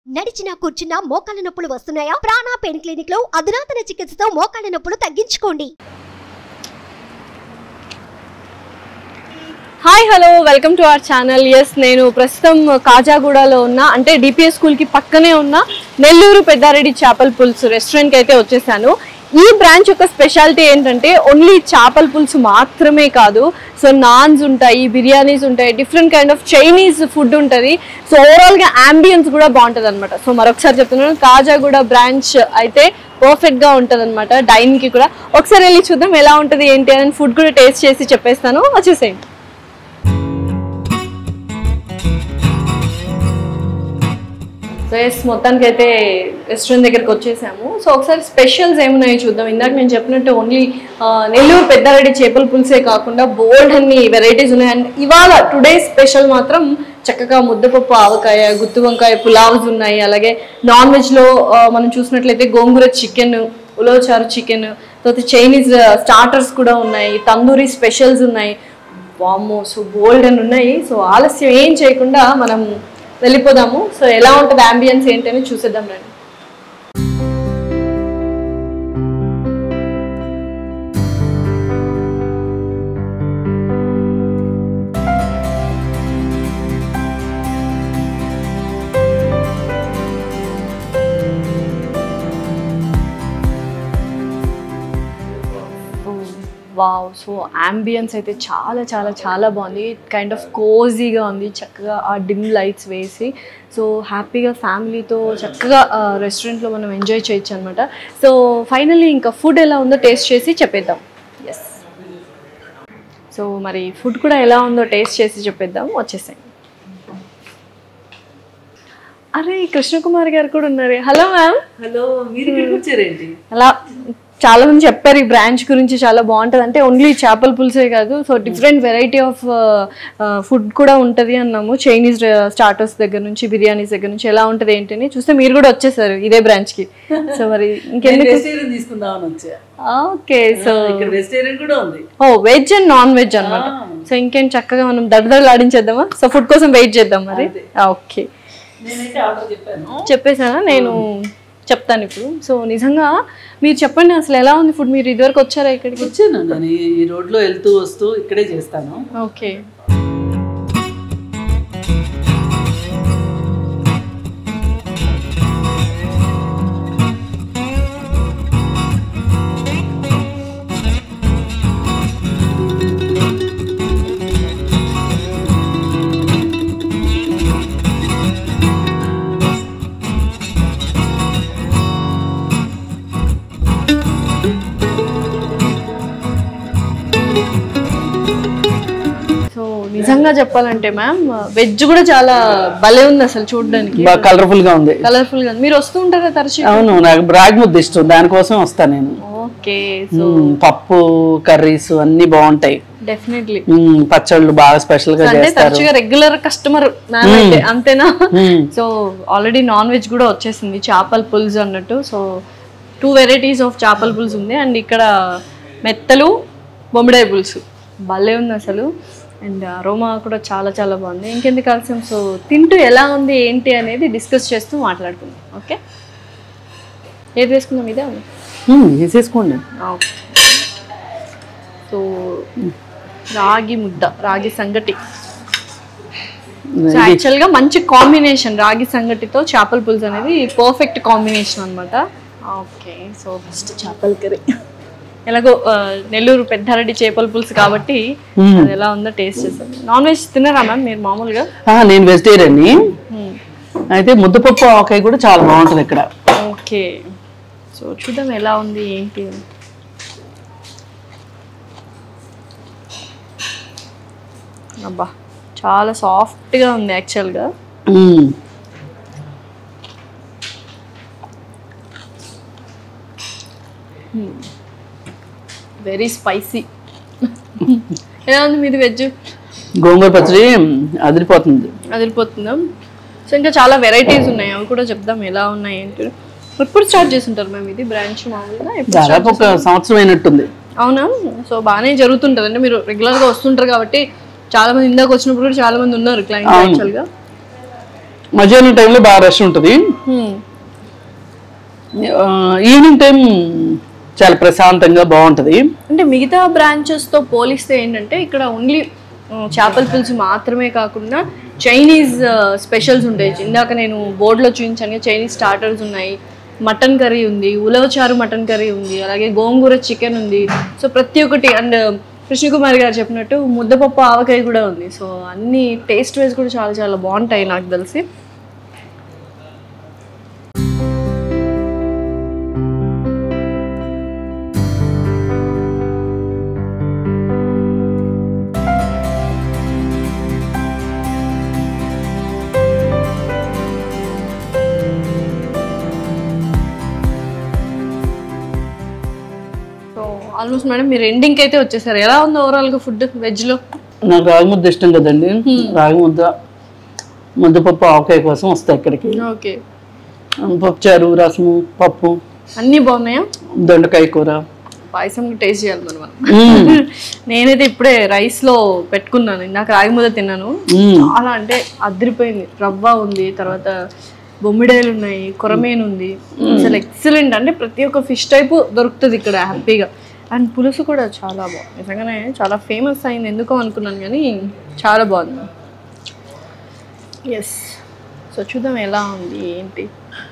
నడిచినా కూర్చున్నా మోకాళ్ళ నొప్పులు వస్తున్నాయా? ప్రాణ పెయిన్ క్లినిక్ లో అధునాతన చికిత్సతో మోకాళ్ళ నొప్పులు తగ్గించుకోండి. Hi hello welcome to our channel. Yes, నేను ప్రస్తుతం కాజాగూడలో ఉన్న అంటే డిపిఎస్ స్కూల్కి పక్కనే ఉన్న నెల్లూరు పెద్దారెడ్డి చేపల పులుసు రెస్టారెంట్కి అయితే వచ్చేసాను. ఈ బ్రాంచ్ యొక్క స్పెషాలిటీ ఏంటంటే ఓన్లీ చేపల పులుసు మాత్రమే కాదు, సో నాన్స్ ఉంటాయి, బిర్యానీస్ ఉంటాయి, different kind of Chinese food ఉంటుంది. సో ఓవరాల్గా అంబియన్స్ కూడా బాగుంటుంది అనమాట. సో మరొకసారి చెప్తున్నాను, కాజాగూడ బ్రాంచ్ అయితే పర్ఫెక్ట్గా ఉంటుంది అనమాట. డైనింగ్కి కూడా ఒకసారి వెళ్ళి చూద్దాం ఎలా ఉంటుంది ఏంటి అని. ఫుడ్ కూడా టేస్ట్ చేసి చెప్పేస్తాను, వచ్చేసేయండి. సో ఎస్, మొత్తానికి అయితే రెస్టారెంట్ దగ్గరికి వచ్చేసాము. సో ఒకసారి స్పెషల్స్ ఏమున్నాయో చూద్దాం. ఇందాక నేను చెప్పినట్టు ఓన్లీ నెల్లూరు పెద్దారెడ్డి చేపల పులుసే కాకుండా బోల్డ్ అన్ని వెరైటీస్ ఉన్నాయి. అండ్ ఇవాళ టుడే స్పెషల్ మాత్రం చక్కగా ముద్దపప్పు, ఆవకాయ, గుత్తి వంకాయ పులావ్స్ ఉన్నాయి. అలాగే నాన్ వెజ్లో మనం చూసినట్లయితే గోంగూర చికెన్, ఉలవచారు చికెన్, తర్వాత చైనీస్ స్టార్టర్స్ కూడా ఉన్నాయి, తందూరి స్పెషల్స్ ఉన్నాయి. వామ్మో, సో బోల్డ్ అని ఉన్నాయి. సో ఆలస్యం ఏం చేయకుండా మనం వెళ్ళిపోదాము. సో ఎలా ఉంటుంది అంబియన్స్ ఏంటని చూసేద్దాం రండి. వావ్, సో అంబియన్స్ అయితే చాలా చాలా చాలా బాగుంది. కైండ్ ఆఫ్ కోజీగా ఉంది. చక్కగా ఆ డిమ్ లైట్స్ వేసి సో హ్యాపీగా ఫ్యామిలీతో చక్కగా రెస్టారెంట్లో మనం ఎంజాయ్ చేయొచ్చు అనమాట. సో ఫైనల్లీ ఇంకా ఫుడ్ ఎలా ఉందో టేస్ట్ చేసి చెప్పేద్దాం. ఎస్, సో మరి ఫుడ్ కూడా ఎలా ఉందో టేస్ట్ చేసి చెప్పేద్దాం, వచ్చేసాయి. అరే, కృష్ణకుమార్ గారు కూడా ఉన్నారు. Hello ma'am. హలో, మీరు ఇక్కడికి వచ్చారేంటి? అలా చాలా మంది చెప్పారు ఈ బ్రాంచ్ గురించి చాలా బాగుంటుంది. అంటే ఓన్లీ చేపల పులుసే కాదు, so different variety of food కూడా ఉంటుంది అన్నాము. చైనీస్ స్టార్టర్స్ దగ్గర నుంచి బిర్యానీస్ దగ్గర నుంచి ఎలా ఉంటుంది ఏంటని చూస్తే మీరు కూడా వచ్చేసారు ఇదే బ్రాంచ్కి. సో మరి ఇంకెందుకు తీసుకుందామని వచ్చా. ఓకే, సో ఇక్కడ వెజిటేరియన్ కూడా ఉంది. Oh, veg and non veg అనమాట. సో ఇంకేం చక్కగా మనం దడదడలు ఆడించేద్దామా? సో ఫుడ్ కోసం వెయిట్ చేద్దాం మరి. ఓకే, నేనైతే ఆర్డర్ చెప్పాను. చెప్పేసానా? నేను చెప్తాను ఇప్పుడు. సో నిజంగా మీరు చెప్పండి, అసలు ఎలా ఉంది ఫుడ్? మీరు ఇదివరకు వచ్చారా ఇక్కడికి? వచ్చాను, నేను ఈ రోడ్లో వెళ్తూ వస్తూ ఇక్కడే చేస్తాను. ఓకే, నిజంగా చెప్పాలంటే మ్యామ్ వెజ్ కూడా చాలా భలే ఉంది అసలు చూడడానికి. కలర్ఫుల్ గా ఉంది. కలర్ఫుల్ గా. మీరు వస్తూ ఉంటారా తరచు? అవును, నాకు రాగి ముద్ద ఇష్టం, దానికోసం వస్తాను నేను. ఓకే, సో పప్పు కర్రీస్ అన్ని బాగుంటాయి. డెఫినెట్లీ. పచ్చళ్ళు బాగా స్పెషల్ గా అంటే తరచుగా రెగ్యులర్ కస్టమర్ మ్యామ్ అయితే, అంతేనా? సో ఆల్రెడీ నాన్ వెజ్ కూడా వచ్చేసింది, చేపల పులుసు అన్నట్టు. సో 2 వెరైటీస్ ఆఫ్ చేపల పులుసు ఉంది. అండ్ ఇక్కడ మెత్తలు, బొమ్మిడాయ పులుసు భలే ఉంది అసలు. అండ్ అరోమా కూడా చాలా చాలా బాగుంది. ఇంకెందుకు ఆలస్యం, సో తింటూ ఎలా ఉంది ఏంటి అనేది డిస్కస్ చేస్తూ మాట్లాడుకుందాం. ఓకే, ఏది వేసుకుందాం? ఇదే వేసేసుకోండి. ఓకే, సో రాగి ముద్ద, రాగి సంగటి. సో యాక్చువల్గా మంచి కాంబినేషన్ రాగి సంగటితో చేపల పులుసు అనేది పర్ఫెక్ట్ కాంబినేషన్ అనమాట. ఓకే, సో ఫస్ట్ చేపల కర్రీ. ఎలాగో నెల్లూరు పెద్దారెడ్డి చేపల పులుసు కాబట్టి అది ఎలా ఉందో టేస్ట్ చేస్తాను. నాన్ వెజ్ తిన్నారా మ్యామ్ మీరు మామూలుగా? నేను వెజిటేరియన్. అయితే ముద్దపప్పు ఆవకాయ కూడా చాలా బాగుంటుంది ఇక్కడ. ఓకే, సో చూద్దాం ఎలా ఉంది ఏంటి. అబ్బా, చాలా సాఫ్ట్గా ఉంది యాక్చువల్గా. Very spicy. ఎలా ఉంది మీది వెజ్? గోంగూర పచ్చడి అదిరిపోతుంది. అదిరిపోతుందా? సో ఇంకా చాలా వెరైటీస్ ఉన్నాయి, అవి కూడా చెప్దాం ఎలా ఉన్నాయి ఏంటి. ఎప్పుడు స్టార్ట్ చేస్తుంటారు మ్యామ్ ఇది బ్రాంచ్? మామూలుగా దాదాపు 1 సంవత్సరం అయినట్టుంది. అవునా? సో బాగానే జరుగుతుంటుంది అంటే మీరు రెగ్యులర్గా వస్తుంటారు కాబట్టి చాలా మంది ఇందాక వచ్చినప్పుడు కూడా చాలా మంది ఉన్నారు క్లయింట్స్ యాక్చువల్గా. మధ్యాహ్నం టైంలో బాగా రష్ ఉంటుంది. ఈవినింగ్ టైం చాలా ప్రశాంతంగా బాగుంటుంది. అంటే మిగతా బ్రాంచెస్తో పోలిస్తే ఏంటంటే ఇక్కడ ఓన్లీ చేపల పులుసు మాత్రమే కాకుండా చైనీస్ స్పెషల్స్ ఉంటాయి. ఇందాక నేను బోర్డులో చూపించాను, చైనీస్ స్టార్టర్స్ ఉన్నాయి, మటన్ కర్రీ ఉంది, ఉలవచారు మటన్ కర్రీ ఉంది, అలాగే గోంగూర చికెన్ ఉంది. సో ప్రతి ఒక్కటి. అండ్ కృష్ణకుమారి గారు చెప్పినట్టు ముద్దపప్పు ఆవకాయ కూడా ఉంది. సో అన్ని టేస్ట్ వైజ్ కూడా చాలా చాలా బాగుంటాయి నాకు తెలిసి. ఆల్మోస్ట్ మేడం మీరు ఎండింగ్ అయితే వచ్చేసారు. ఎలా ఉంది ఓవరాల్ గా ఫుడ్ వెజ్ లో? నాకు రాగి ముద్ద ఇష్టం కదండి. రాగి ముద్ద, ముద్దపప్పు ఆవకాయ కోసం వస్తాయి ఇక్కడికి. ఓకే. పప్పుచారు, రసము, పప్పు అన్ని బాగున్నాయా? దొండకాయ కూర, పాయసం టేస్ట్ చేయాలి మనం. నేనైతే ఇప్పుడే రైస్ లో పెట్టుకున్నాను, ఇందాక రాగి ముద్ద తిన్నాను. చాలా అంటే అదిరిపోయింది. రవ్వ ఉంది, తర్వాత బొమ్మిడాయలు ఉన్నాయి, కొరమేను ఉంది, అసలు ఎక్సలెంట్. అంటే ప్రతి ఒక్క ఫిష్ టైపు దొరుకుతుంది ఇక్కడ హ్యాపీగా. అండ్ పులుసు కూడా చాలా బాగుంది. నిజంగానే చాలా ఫేమస్ అయింది ఎందుకో అనుకున్నాను, కానీ చాలా బాగుంది. ఎస్. సో చూద్దాం ఎలా ఉంది ఏంటి.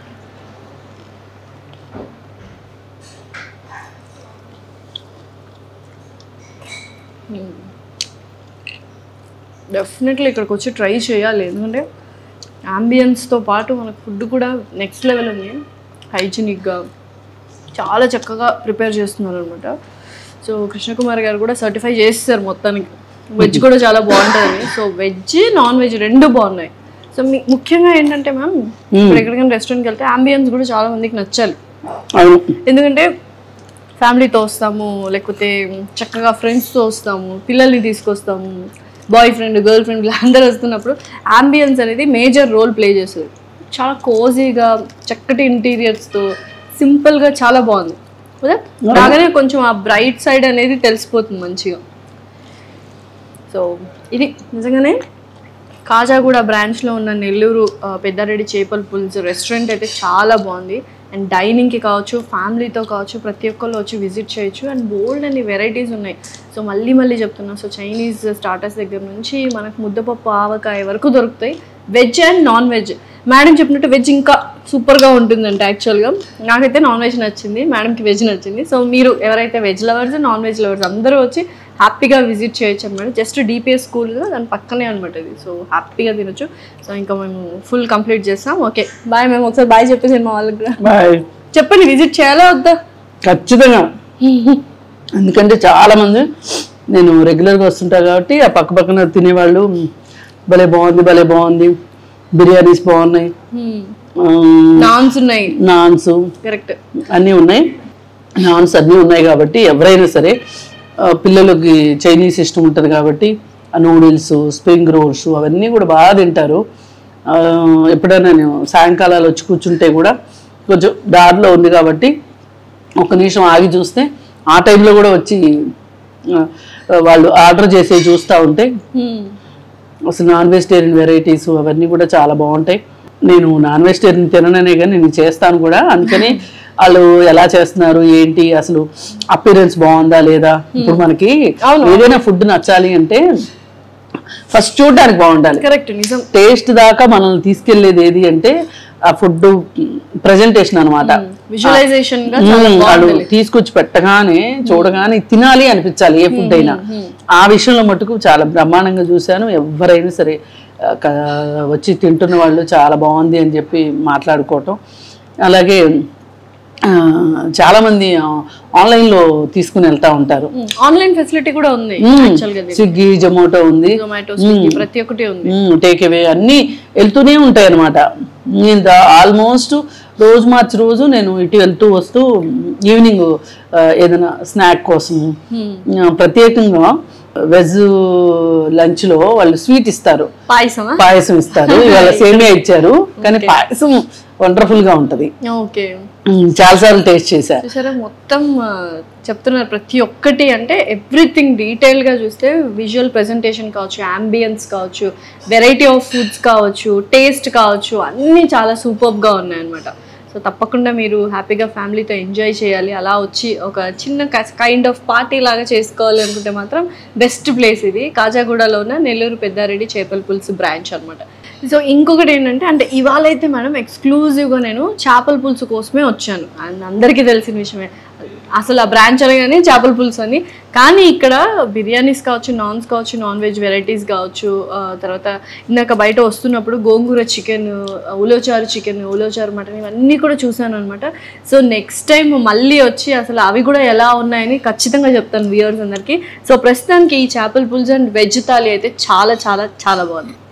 డెఫినెట్లీ ఇక్కడికి వచ్చి ట్రై చేయాలి, ఎందుకంటే అంబియన్స్తో పాటు మనకు ఫుడ్ కూడా నెక్స్ట్ లెవెల్ ఉంది. హైజీనిక్గా చాలా చక్కగా ప్రిపేర్ చేస్తున్నారు అనమాట. సో కృష్ణకుమారి గారు కూడా సర్టిఫై చేస్తారు మొత్తానికి. వెజ్ కూడా చాలా బాగుంటుంది. సో వెజ్ నాన్ వెజ్ రెండు బాగున్నాయి. సో ముఖ్యంగా ఏంటంటే మ్యామ్, ఇప్పుడు ఎక్కడికైనా రెస్టారెంట్కి వెళ్తే అంబియన్స్ కూడా చాలా మందికి నచ్చాలి. ఎందుకంటే ఫ్యామిలీతో వస్తాము, లేకపోతే చక్కగా ఫ్రెండ్స్తో వస్తాము, పిల్లల్ని తీసుకొస్తాము, బాయ్ ఫ్రెండ్, గర్ల్ ఫ్రెండ్ వీళ్ళందరూ వస్తున్నప్పుడు అంబియన్స్ అనేది మేజర్ రోల్ ప్లే చేస్తుంది. చాలా కోజీగా, చక్కటి ఇంటీరియర్స్తో, సింపుల్గా చాలా బాగుంది కదా. అలాగనే కొంచెం ఆ బ్రైట్ సైడ్ అనేది తెలిసిపోతుంది మంచిగా. సో ఇది నిజంగానే కాజాగూడ బ్రాంచ్లో ఉన్న నెల్లూరు పెద్దారెడ్డి చేపల పులుసు రెస్టారెంట్ అయితే చాలా బాగుంది. అండ్ డైనింగ్కి కావచ్చు, ఫ్యామిలీతో కావచ్చు, ప్రతి ఒక్కళ్ళు వచ్చి విజిట్ చేయొచ్చు. అండ్ బోల్డ్ అన్ని వెరైటీస్ ఉన్నాయి. సో మళ్ళీ చెప్తున్నా, సో చైనీస్ స్టార్టర్స్ దగ్గర నుంచి మనకు ముద్దపప్పు ఆవకాయ వరకు దొరుకుతాయి, veg and non veg. Madam చెప్పినట్టు వెజ్ ఇంకా సూపర్గా ఉంటుందంట. యాక్చువల్గా నాకైతే నాన్ వెజ్ నచ్చింది, మేడంకి వెజ్ నచ్చింది. సో మీరు ఎవరైతే veg lovers, non veg lovers అందరూ వచ్చి హ్యాపీగా విజిట్ చేయొచ్చు అనమాట. జస్ట్ డిపిఎస్ స్కూల్ దాని పక్కనే అనమాట ఇది. సో హ్యాపీగా తినొచ్చు. సో ఇంకా మేము ఫుల్ కంప్లీట్ చేస్తాం. Okay bye. మేము ఒకసారి బాయ్ చెప్పేసి మా వాళ్ళకి చెప్పండి, విజిట్ చేయాలా వద్దా? ఖచ్చితంగా. ఎందుకంటే చాలా మంది నేను రెగ్యులర్గా వస్తుంటా కాబట్టి ఆ పక్కన తినేవాళ్ళు భలే బాగుంది, బిర్యానీస్ బాగున్నాయి, నాన్స్ ఉన్నాయి, నాన్స్ కరెక్ట్ అన్నీ ఉన్నాయి, నాన్స్ అన్నీ ఉన్నాయి. కాబట్టి ఎవరైనా సరే పిల్లలకి చైనీస్ ఇష్టం ఉంటుంది కాబట్టి ఆ నూడిల్స్, స్ప్రింగ్ రోల్స్ అవన్నీ కూడా బాగా తింటారు. ఎప్పుడైనా నేను సాయంకాలాలు వచ్చి కూర్చుంటే కూడా కొంచెం దారిలో ఉంది కాబట్టి ఒక నిమిషం ఆగి చూస్తే ఆ టైంలో కూడా వచ్చి వాళ్ళు ఆర్డర్ చేసి చూస్తూ ఉంటే అసలు నాన్ వెజిటేరియన్ వెరైటీస్ అవన్నీ కూడా చాలా బాగుంటాయి. నేను నాన్ వెజిటేరియన్ తినననే కానీ నేను చేస్తాను కూడా. అందుకని వాళ్ళు ఎలా చేస్తున్నారు ఏంటి, అసలు అపిరెన్స్ బాగుందా లేదా. ఇప్పుడు మనకి ఏదైనా ఫుడ్ నచ్చాలి అంటే ఫస్ట్ చూడడానికి బాగుండాలి. కరెక్ట్, నిజం. టేస్ట్ దాకా మనల్ని తీసుకెళ్లేది ఏది అంటే ఆ ఫుడ్ ప్రెజెంటేషన్ అనమాట. విజువలైజేషన్ వాళ్ళు తీసుకొచ్చి పెట్టగానే చూడగానే తినాలి అనిపించాలి ఏ ఫుడ్ అయినా. ఆ విషయంలో మటుకు చాలా బ్రహ్మాండంగా చూశాను. ఎవరైనా సరే వచ్చి తింటున్న వాళ్ళు చాలా బాగుంది అని చెప్పి మాట్లాడుకోవటం. అలాగే చాలా మంది ఆన్లైన్ లో తీసుకుని వెళ్తా ఉంటారు. ఆన్లైన్ ఫెసిలిటీ కూడా ఉంది, స్విగ్గీ, జొమాటో ఉంది, ప్రతి ఒక్కటి ఉంది, టేక్ అవే అన్ని వెళ్తూనే ఉంటాయి అనమాట. ఆల్మోస్ట్ రోజు మార్చి రోజు నేను ఇటు వెళ్తూ వస్తూ ఈవినింగ్ ఏదైనా స్నాక్ కోసం ప్రత్యేకంగా వెజ్ లంచ్ లో వాళ్ళు స్వీట్ ఇస్తారు, పాయసం ఇస్తారు. ఇవాళ సేమియా ఇచ్చారు, కానీ పాయసం వండర్ఫుల్గా ఉంటుంది. ఓకే, చాలాసార్లు టేస్ట్ చేశా. చూసారా మొత్తం చెప్తున్నారు ప్రతి ఒక్కటి, అంటే ఎవ్రీథింగ్ డీటెయిల్గా చూస్తే విజువల్ ప్రెజెంటేషన్ కావచ్చు, అంబియన్స్ కావచ్చు, వెరైటీ ఆఫ్ ఫుడ్స్ కావచ్చు, టేస్ట్ కావచ్చు, అన్నీ చాలా సూపర్గా ఉన్నాయన్నమాట. సో తప్పకుండా మీరు హ్యాపీగా ఫ్యామిలీతో ఎంజాయ్ చేయాలి, అలా వచ్చి ఒక చిన్న కైండ్ ఆఫ్ పార్టీ లాగా చేసుకోవాలి అనుకుంటే మాత్రం బెస్ట్ ప్లేస్ ఇది. కాజాగూడలో ఉన్న నెల్లూరు పెద్దారెడ్డి చేపల పులుసు బ్రాంచ్ అనమాట. సో ఇంకొకటి ఏంటంటే, అంటే ఇవాళ అయితే మేడం ఎక్స్క్లూజివ్గా నేను చేపల పులుసు కోసమే వచ్చాను. అండ్ అందరికీ తెలిసిన విషయమే, అసలు ఆ బ్రాంచ్ అనగానే చేపల పులుసు అని. కానీ ఇక్కడ బిర్యానీస్ కావచ్చు, నాన్స్ కావచ్చు, నాన్ వెజ్ వెరైటీస్ కావచ్చు, తర్వాత ఇందాక బయట వస్తున్నప్పుడు గోంగూర చికెన్, ఉలోచారు చికెన్, ఉలోచారు మటన్, ఇవన్నీ కూడా చూసాను అనమాట. సో నెక్స్ట్ టైం మళ్ళీ వచ్చి అసలు అవి కూడా ఎలా ఉన్నాయని ఖచ్చితంగా చెప్తాను వ్యూవర్స్ అందరికీ. సో ప్రస్తుతానికి ఈ చేపల పులుసు అండ్ వెజ్ థాలీ అయితే చాలా చాలా చాలా బాగుంది.